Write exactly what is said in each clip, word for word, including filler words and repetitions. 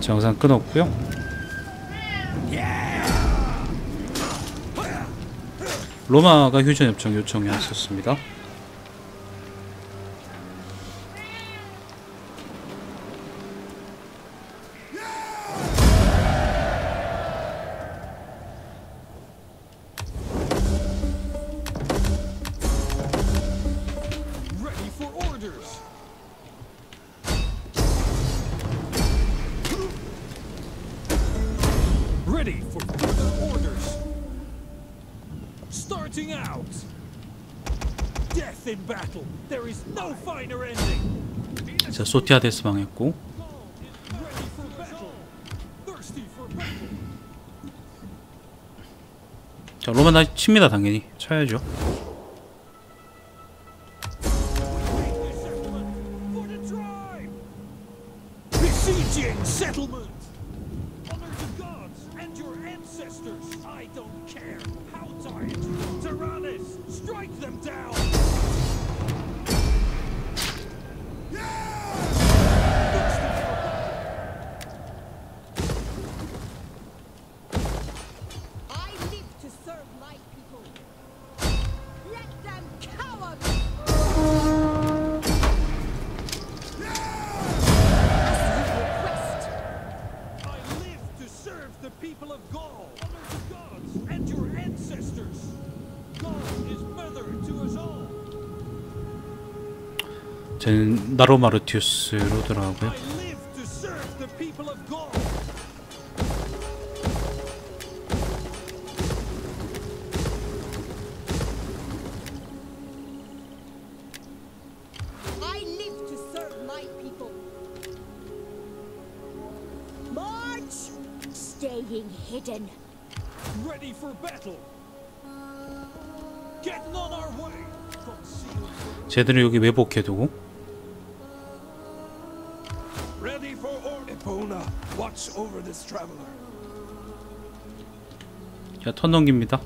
자, 영상 끊었고요. 로마가 휴전 협정 요청했었습니다. 자, 소티아데스 망했고. 자, 로마 다시 칩니다. 당연히 쳐야죠. 쟤는 나로마르티우스로 들어가고요. 쟤들은 여기 매복해두고. 자, 턴 넘깁니다.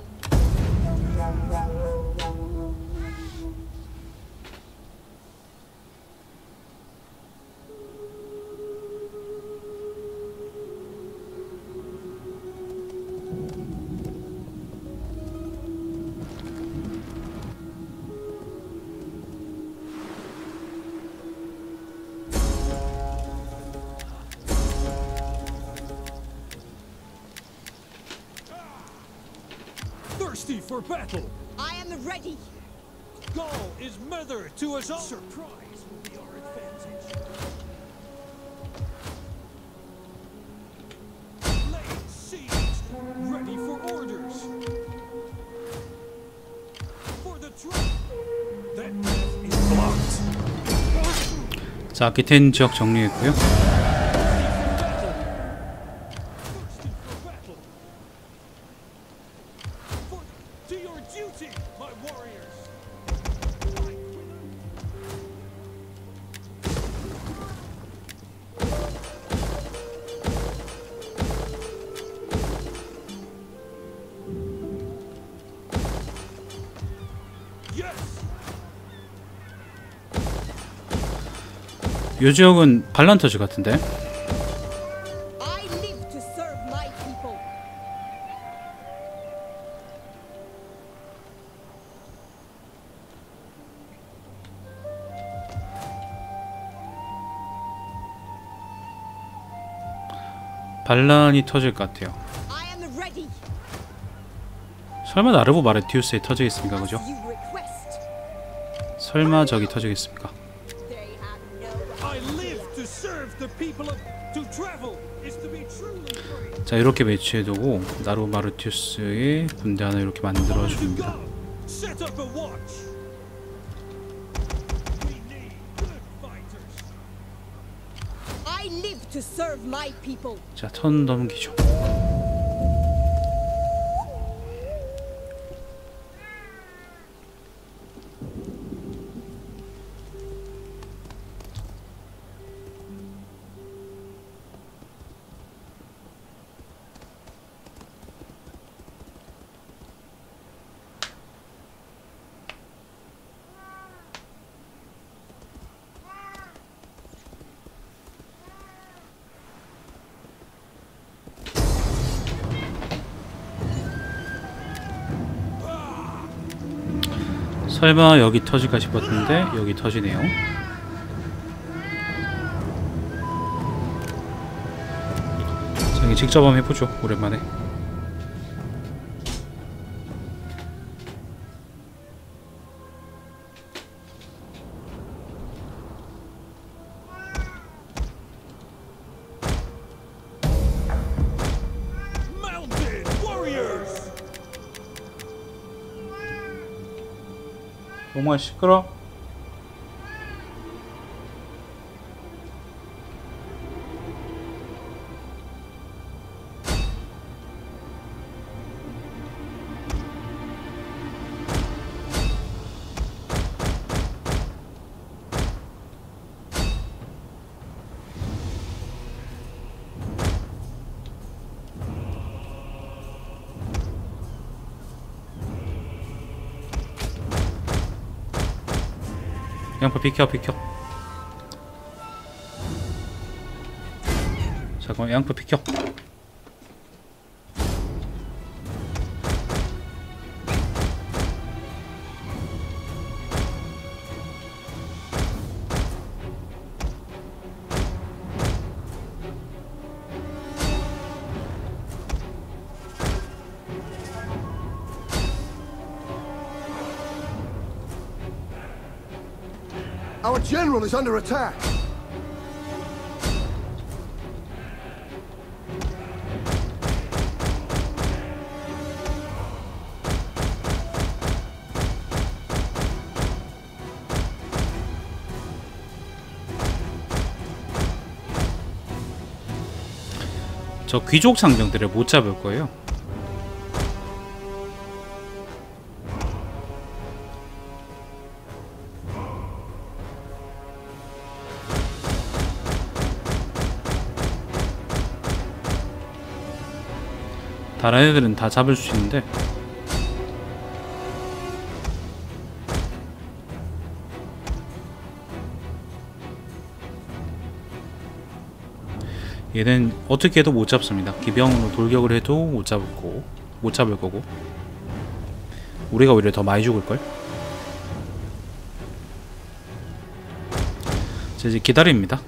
For battle. I am ready. Gaul is mother to us all. Surprise will be our advantage. Laying siege, ready for orders. For the truth. That path is blocked. 자, 아키텐 지역 정리했고요. 요 지역은 발란터즈 같은데? 반란이 터질 것 같아요. 설마 나르보 마르티우스에 터지겠습니까? 그죠? 설마 저기 터지겠습니까? 자, 이렇게 배치해두고 나르보 마르티우스의 군대 하나 이렇게 만들어줍니다. 자, 턴 넘기죠. 설마 여기 터질까 싶었는데 여기 터지네요. 자, 이게 직접 한번 해보죠. 오랜만에. Mounted warriors. 정말 시끄러. 양파 비켜 비켜. 잠깐만 양파 비켜. Our general is under attack. 저 귀족 상병들을 못 잡을 거예요. 다른 애들은 다 잡을 수 있는데 얘는 어떻게 해도 못 잡습니다. 기병으로 돌격을 해도 못 잡고 못 잡을 거고 우리가 오히려 더 많이 죽을걸? 자, 이제 기다립니다.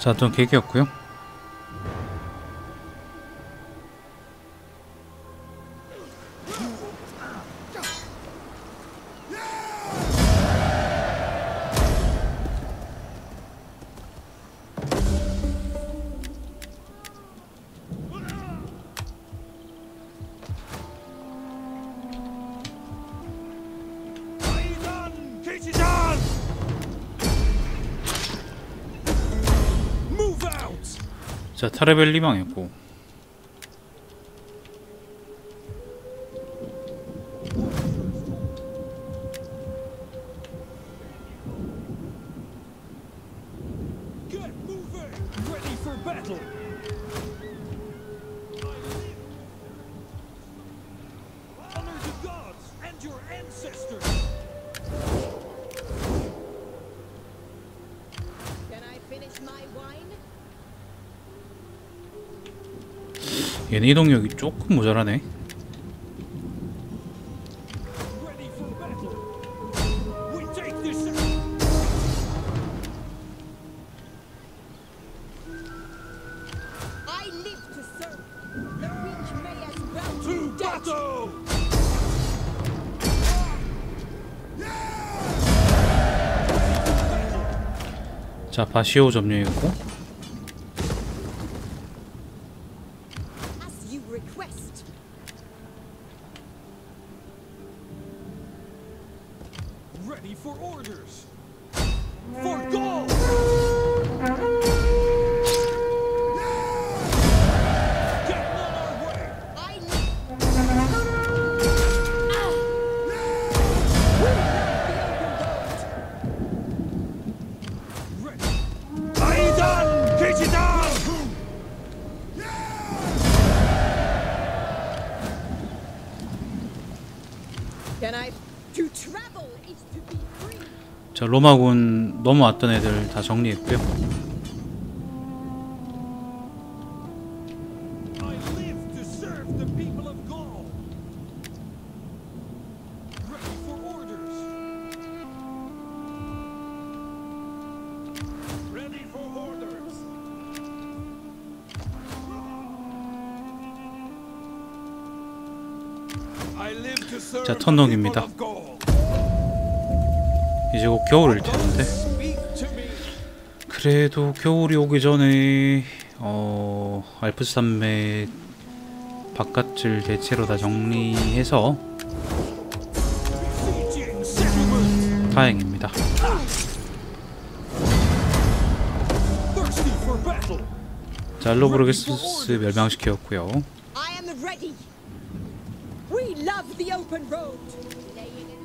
자, 또 계기였고요. 아이단 계시장! Move out! 자, 타르벨리 망했고. Get moving! Ready for battle! Honor the gods and your ancestors! Can I finish my wine? 얘네 이동력이 조금 모자라네. Ready for battle! We take this! I live to serve. The weak may as well To be dead. battle! 자, 바시오 점령이고. As you request. Ready for orders! For Gaul! Get on our way! I live. Ah! We love the open road. Ready! 아이단 계시장! Can I? To travel is to be free. 자, 로마군 넘어왔던 애들 다 정리했고요. I live to serve the people of Gaul. Ready for orders. Ready for orders. I live to serve 자, the 턴넘깁니다. people of Gaul. 이제 곧 겨울일 텐데. Speak to me. 그래도 겨울이 오기 전에 어 알프스 산맥 바깥을 대체로 다 정리해서 Besieging settlement. 다행입니다. Thirsty for battle. 자, 알로브르게스스 멸망시켰고요. I am ready. We love the open road. Laying it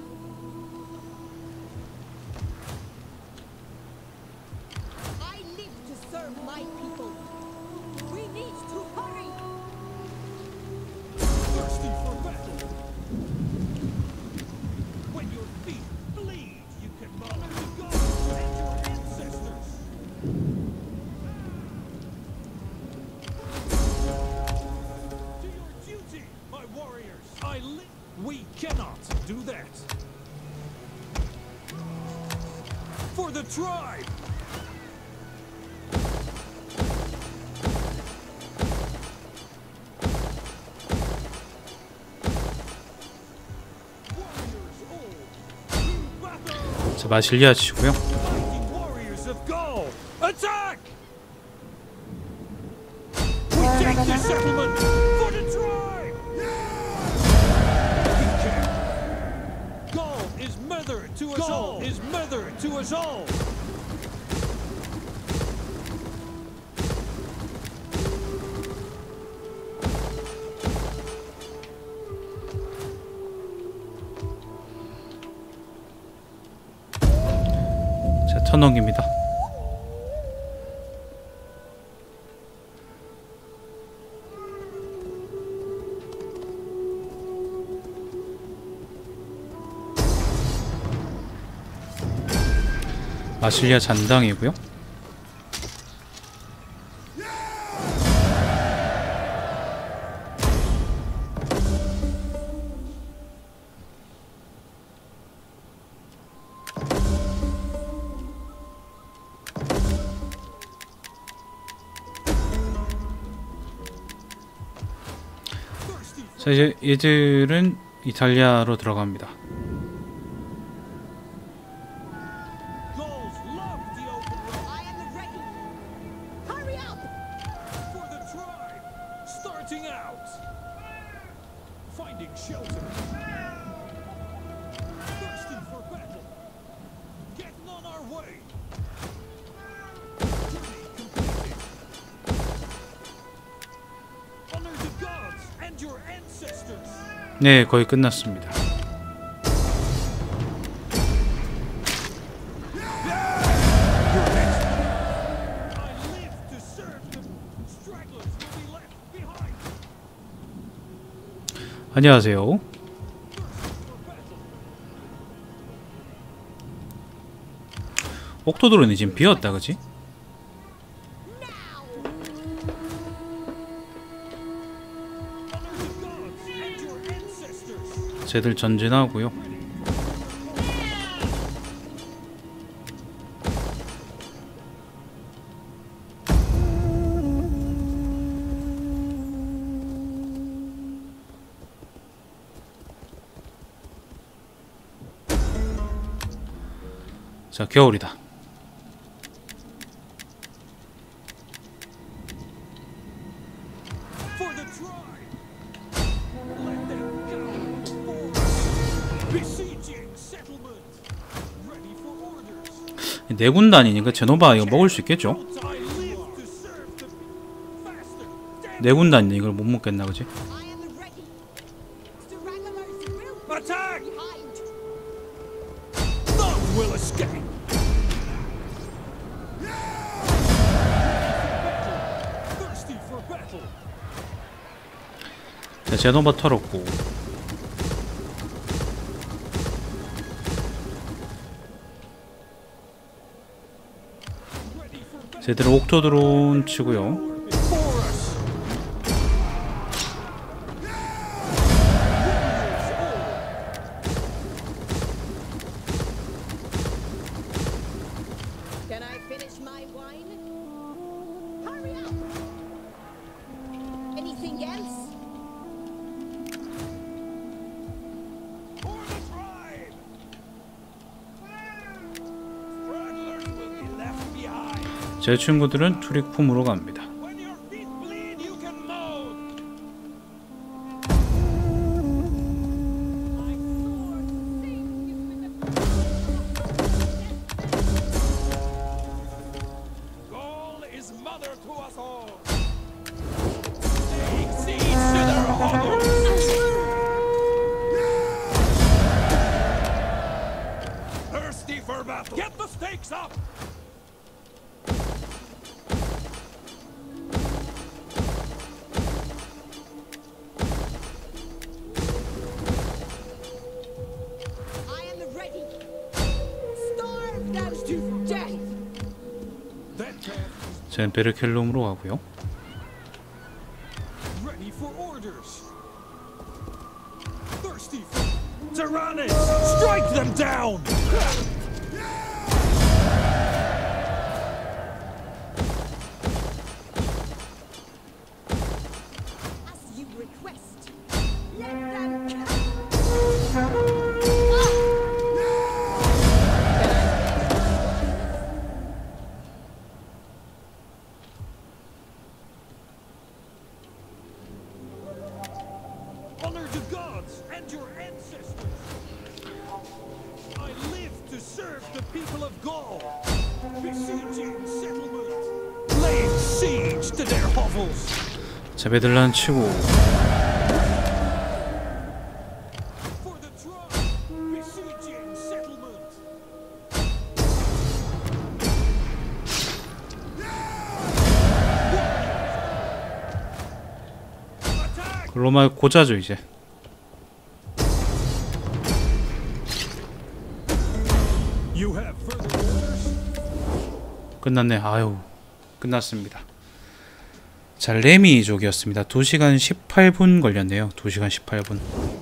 out. I live to serve my people. We need to hurry. Thirsty for battle. When your feet bleed, you can honor the gods and your ancestors. To your duty, my warriors. I live. We cannot do that. For the tribe. Warriors all. To battle. 자, 마실리아 치고요. Mighty warriors of Gaul, attack! We take this settlement for the tribe! We can. Gaul is mother to us all. Is mother to us all. 자, 턴넘깁니다. 마실리아 잔당이고요. 자, 이제 얘들은 이탈리아로 들어갑니다. Gauls love the open road. I am ready. Hurry up! For the tribe, starting out. Finding shelter. Thirsting for battle. Getting on our way. Journey completed. Honor the gods and your ancestors. 네, 거의 끝났습니다. I live to serve the stragglers will be left behind. 안녕하세요. 옥토드론이 지금 비었다, 그지? Honor the gods and your ancestors. 쟤들 전진하고요. 자, 겨울이다. For the tribe. Let them go before us. Besieging settlement. Ready for orders. 네 군단이니까 제노바 이거 먹을 수 있겠죠? I live to serve the faster. 네 군단이 이걸 못 먹겠나, 그지? I am ready. Stragglers will Attack! be behind. None will escape. Thirsty for battle. 자, 제노바 털었고. Ready for battle. 쟤들은 옥토드론 치고요. Before us. Can I finish my wine? Hurry up! Anything else? For the tribe. Stragglers will be left behind. 제 친구들은 투리쿰으로 갑니다. When your feet bleed, you can moan. My sword sings with the Gaul is mother to us all. Laying siege to their hovels. Thirsty for battle. Get the stakes up. I am ready. Starve them to death. That path 쟤는 베르켈롬으로 가고요. is ready for orders. Thirsty for Tyrannus. Strike them down. As you request. Let them come. Honor the gods and your ancestors. I live to serve the people of Gaul. Besieging settlement. Laying siege to their hovels. 자, 베들란 치고. For the tribe. Besieging settlement. Attack! 로마 고자죠, 이제. You have further orders? 끝났네. 아유, 끝났습니다. 자, 레미족이었습니다. 두 시간 십팔 분 걸렸네요. 두 시간 십팔 분.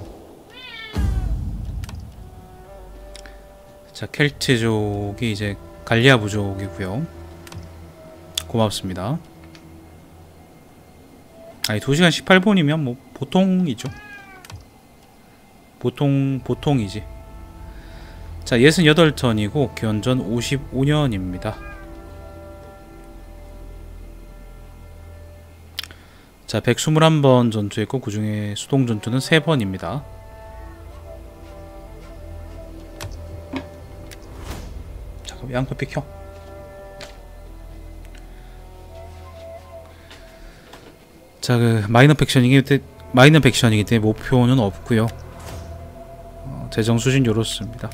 자, 켈트족이 이제 갈리아 부족이고요. 고맙습니다. 아니, 두 시간 십팔 분이면 뭐 보통이죠. 보통 보통이지. 자, 육십팔 턴이고 기원전 오십오 년입니다. 자, 백이십일 번 전투했고 그 중에 수동 전투는 세 번입니다. 잠깐 양파피 켜. 자, 그 마이너 팩션이기 때문에 마이너 팩션이기 때문에 목표는 없고요. 어, 재정 수준 요렇습니다.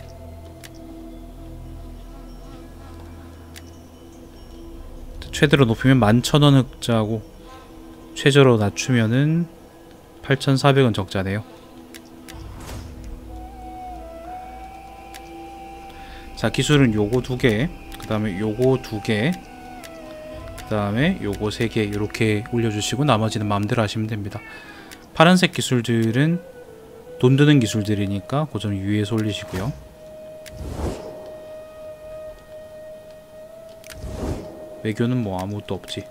최대로 높이면 만 천 원 흑자고 최저로 낮추면은 팔천사백 원 적자네요. 자, 기술은 요거 두 개, 그 다음에 요거 두 개, 그 다음에 요거 세 개 이렇게 올려주시고 나머지는 마음대로 하시면 됩니다. 파란색 기술들은 돈 드는 기술들이니까 그 점 유의해서 올리시고요. 외교는 뭐 아무것도 없지.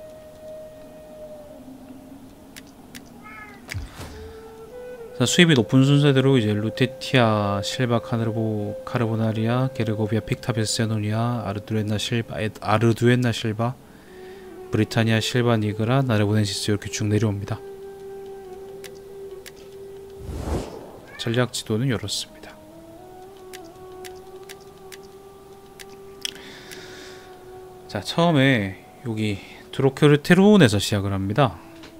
자, 수입이 높은 순서대로 이제 루테티아, 실바 카르보, 카르보나리아, 게르고비아, 픽타베세노니아, 아르두엔나 실바, 아르두엔나 실바, 브리타니아 실바 니그라, 나르보넨시스 이렇게 쭉 내려옵니다. 전략 지도는 이렇습니다. 자, 처음에 여기 드로케르테론에서 시작을 합니다.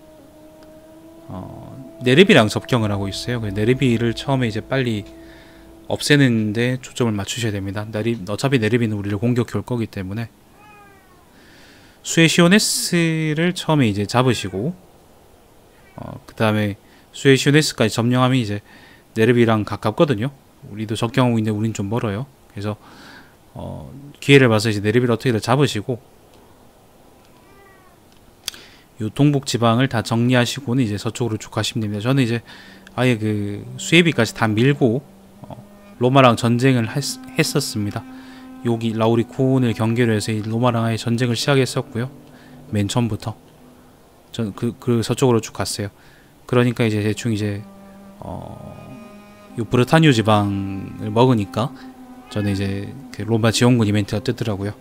어, 네르비랑 접경을 하고 있어요. 네르비를 처음에 이제 빨리 없애는데 초점을 맞추셔야 됩니다. 네르, 어차피 네르비는 우리를 공격해 올 거기 때문에 수에시오네스를 처음에 이제 잡으시고, 어, 그 다음에 수에시오네스까지 점령하면 이제 네르비랑 가깝거든요. 우리도 접경하고 있는데 우린 좀 멀어요. 그래서 어, 기회를 봐서 이제 네르비를 어떻게든 잡으시고 요 동북 지방을 다 정리하시고는 이제 서쪽으로 쭉 가시면 됩니다. 저는 이제 아예 그 수에비까지 다 밀고 어, 로마랑 전쟁을 했, 했었습니다. 여기 라우리콘을 경계로 해서 이 로마랑 아예 전쟁을 시작했었고요. 맨 처음부터 전 그 그 서쪽으로 쭉 갔어요. 그러니까 이제 대충 이제 어, 요 브르타뉴 지방을 먹으니까 저는 이제 그 로마 지원군 이벤트가 뜨더라고요.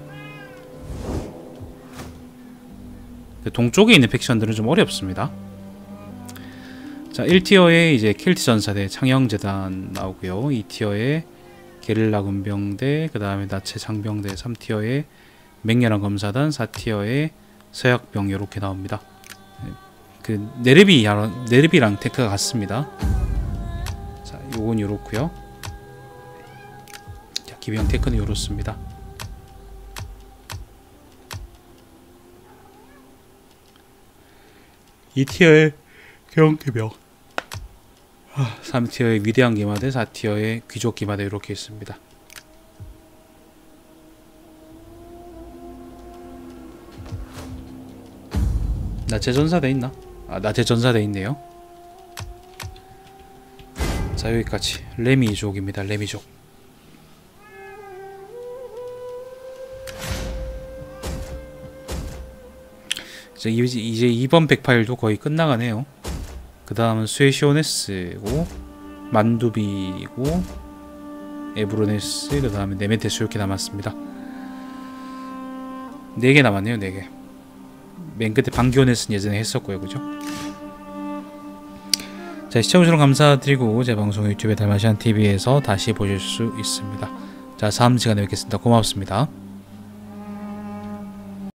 동쪽에 있는 팩션들은 좀 어렵습니다. 자, 일 티어에 이제 켈트 전사대 창영재단 나오고요. 이 티어에 게릴라 군병대, 그 다음에 나체 장병대, 삼 티어에 맹렬한 검사단, 사 티어에 서약병 이렇게 나옵니다. 그 네르비 네르비랑 테크가 같습니다. 자, 요건 요렇고요. 자, 기병 테크는 요렇습니다. 이 티어의 경계병, 삼 티어의 위대한 기마대, 사 티어의 귀족 기마대 이렇게 있습니다. 나체 전사대 있나? 아, 나체 전사대 있네요. 자, 여기까지 레미족입니다. 레미족. 이제, 이제 이번 백파일도 거의 끝나가네요. 그 다음은 수에시오네스고 만두비고 에브로네스, 그 다음에 네메테스 이렇게 남았습니다. 네 개 남았네요. 네 개. 맨 끝에 방기오네스는 예전에 했었고요. 그죠? 자, 시청해주셔서 감사드리고 제 방송 유튜브에 달마시안티비에서 다시 보실 수 있습니다. 자, 다음 시간에 뵙겠습니다. 고맙습니다.